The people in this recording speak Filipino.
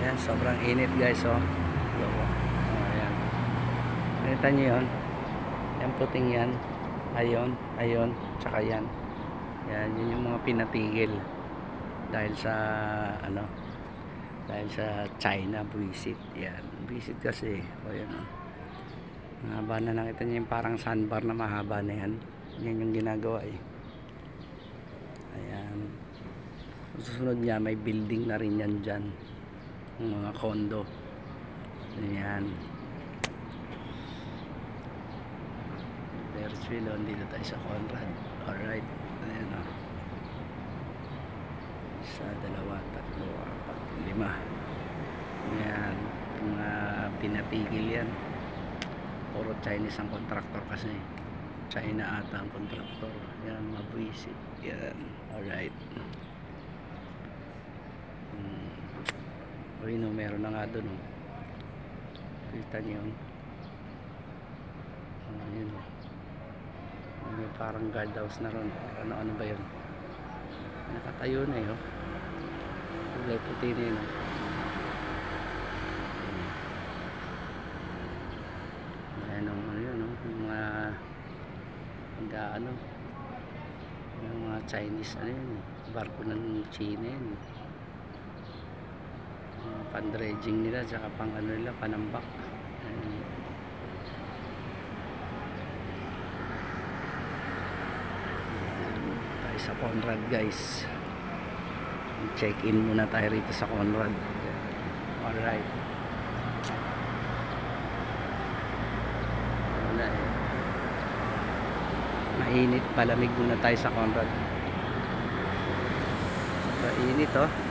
Ayan, sobrang init guys, oh. Ayan. Nakita nyo yun? Yan puting yan. Ayon, tsaka yan. Yan, yun yung mga pinatigil. Dahil sa, ano, dahil sa China, visit. Yan, visit kasi. O yan, oh. Mahaba na, nakita nyo yung parang sandbar na mahaba na yan. Yan yung ginagawa eh. Ayan. Susunod niya, may building na rin yan dyan. Mga condo. Ayan. Ferris wheel, dito tayo sa Conrad. Alright. Ayan o. 1, 2, 3, 4, 5. Ayan. Mga pinatigil yan. Puro Chinese ang contractor kasi. China ata ang contractor. Ayan, mabuisit. Ayan. Alright. O yun o, meron na nga dun o. Kita nyo yun. Yun o. May parang guardhouse na ron. Ano ba yun? Nakatayo na yun. Kulay puti na yun o. Ayan o, ano yun o. Yung mga Chinese, ano yun o. Barko ng China yun. Pan-dredging nila, tsaka pang ano nila, panambak. Tayo sa Conrad guys. Check in muna tayo rito sa Conrad. Alright. Wala eh. Mainit, palamig muna tayo sa Conrad. Mainit oh.